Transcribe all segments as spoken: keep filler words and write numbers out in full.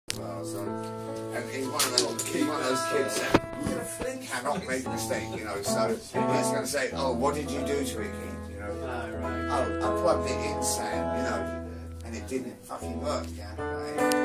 Well, so, and he's one of those, he's one of those kids that cannot make a mistake, you know. So he's going to say, "Oh, what did you do to it, kid?" You know. Oh, right. Oh, I plugged it in, Sam, you know, and it didn't fucking work. Yeah. Right?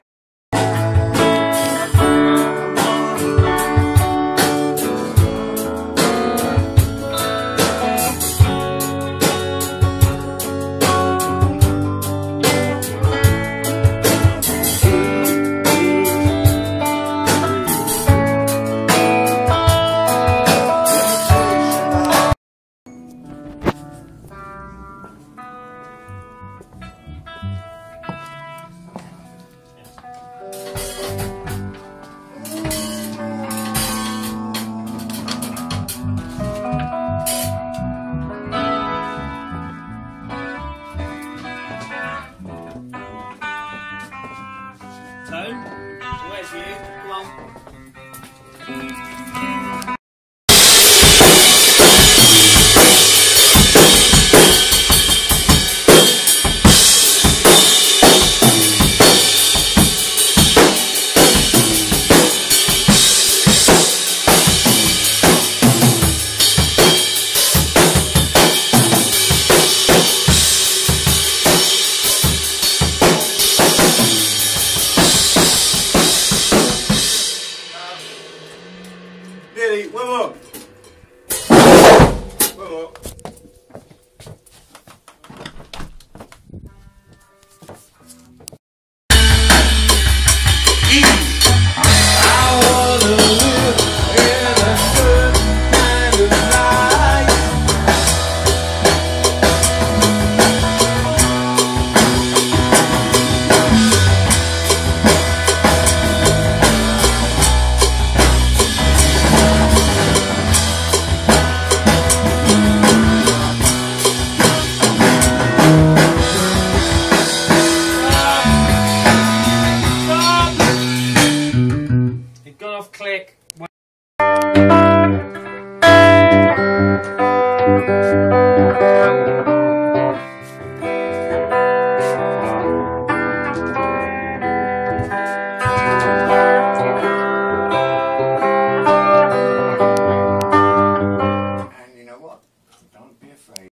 Where's you? Come on. Nearly, one more. One more. I wanna live in a certain kind of life. Gone off click. Thank you.